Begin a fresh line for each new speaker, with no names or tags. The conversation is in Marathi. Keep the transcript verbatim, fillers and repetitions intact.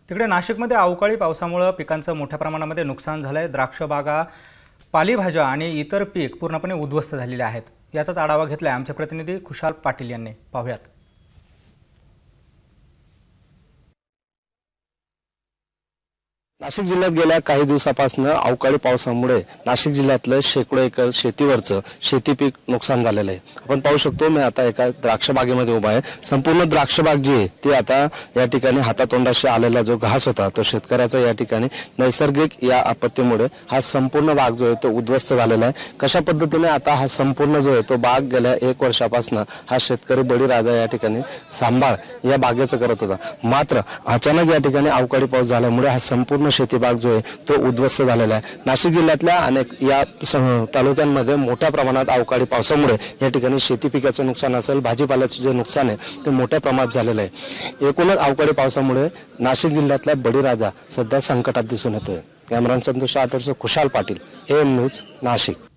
तिकडे नाशिकमध्ये अवकाळी पावसामुळे पिकांचं मोठ्या प्रमाणामध्ये नुकसान झालंय। द्राक्ष बागा, पालेभाज्या आणि इतर पीक पूर्णपणे उद्ध्वस्त झालेले आहेत। याचाच आढावा घेतलाय आमचे प्रतिनिधी खुशाल पाटील यांनी। पाहूयात।
नाशिक जिल्ह्यात गेल्या काही दिवसापासून अवकाळी पावसामुळे नाशिक जिल्ह्यातलं शेकडो एकर शेतीवरचं शेती पीक नुकसान झालेलं आहे। आपण पाहू शकतो मी आता एका द्राक्ष बागेमध्ये उभा आहे। संपूर्ण द्राक्ष बाग जी आहे ती आता या ठिकाणी हातातोंडाशी आलेला जो घास होता तो शेतकऱ्याचा या ठिकाणी नैसर्गिक या आपत्तीमुळे हा संपूर्ण बाग जो आहे तो उद्ध्वस्त झालेला आहे। कशा पद्धतीने आता हा संपूर्ण जो आहे तो बाग गेल्या एक वर्षापासून हा शेतकरी बळीराजा या ठिकाणी सांभाळ या बागेचं करत होता। मात्र अचानक या ठिकाणी अवकाळी पाऊस झाल्यामुळे हा संपूर्ण शेती बाग जो आहे तो उद्ध्वस्त झालेला आहे। नाशिक जिल्ह्यातल्या अनेक या तालुक्यांमध्ये मोठ्या प्रमाणात अवकाळी पावसामुळे या ठिकाणी शेती पिकाचं नुकसान असेल, भाजीपाल्याचं जे नुकसान आहे ते मोठ्या प्रमाणात झालेलं आहे। एकूणच अवकाळी पावसामुळे नाशिक जिल्ह्यातला बळीराजा सध्या संकटात दिसून येतोय। कॅमेरामन संतोष आठवडे, खुशाल पाटील, एम न्यूज, नाशिक।